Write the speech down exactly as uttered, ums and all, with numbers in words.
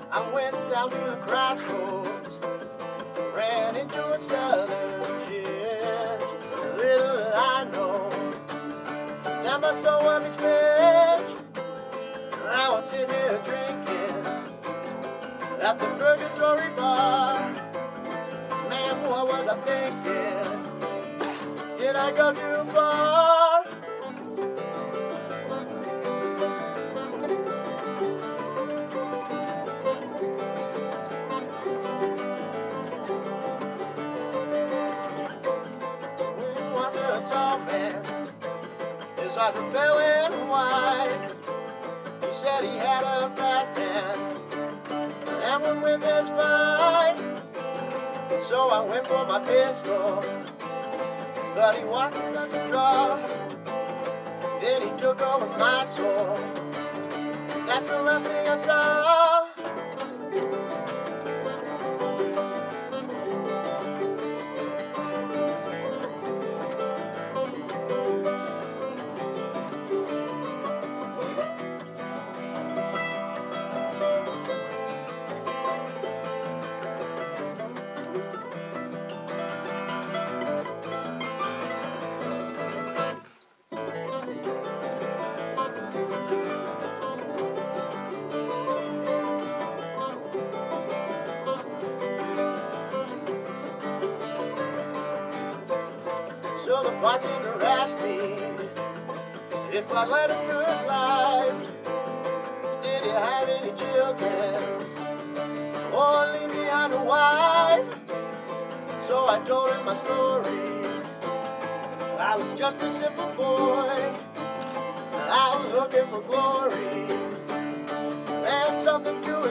I went down to the crossroads, ran into a southern gent. Little did I know that my soul would be spent. I was sitting here drinking at the Purgatory Bar. Man, what was I thinking? Did I go too far? Tall man, his eyes were pale and wide. He said he had a fast hand and would win this fight. So I went for my pistol, but he walked like a draw. Then he took over my soul. That's the last thing I saw. So the bartender asked me if I'd led a good life. Did he have any children or leave behind a wife? So I told him my story. I was just a simple boy. I was looking for glory and something to